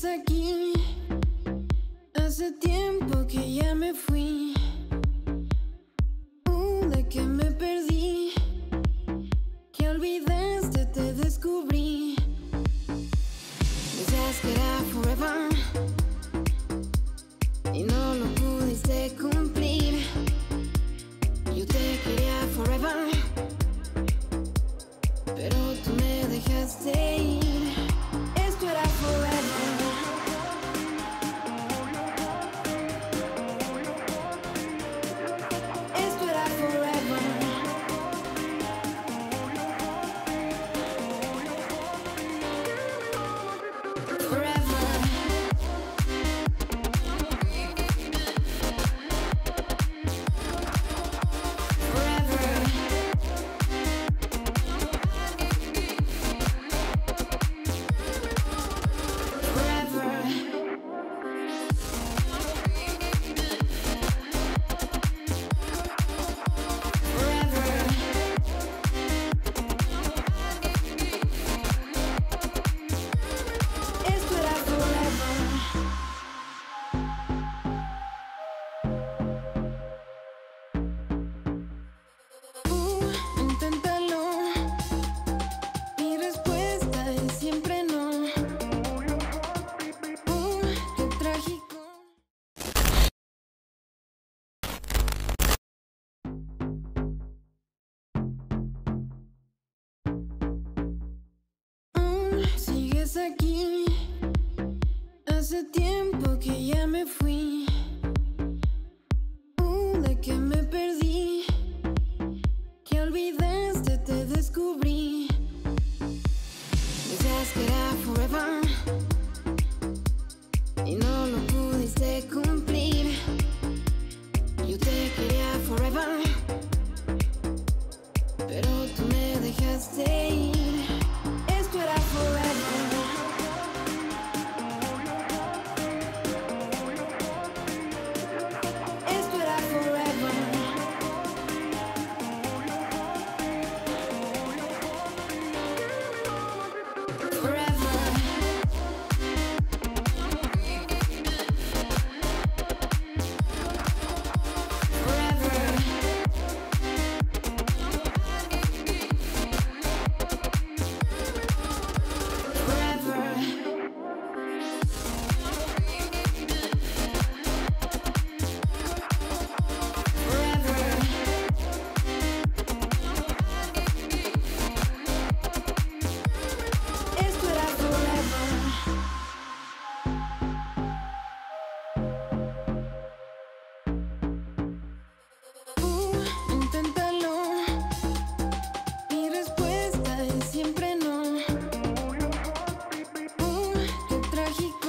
sigues aquí. Hace tiempo que ya me fui. De que me perdí, que olvidaste, te descubrí. Decías que era forever y no lo pudiste cumplir. Yo te quería forever, pero tú me dejaste ir. Esto era forever. Esto era forever. Forever. Sigues aquí. Hace tiempo que ya me fui. De que me perdí, que olvidaste, te descubrí. Decías que era forever y no lo pudiste cumplir. Yo te quería forever, pero tú me dejaste ir. Esto era forever. Esto era forever. Forever. Inténtalo. Mi respuesta es siempre no. Qué trágico.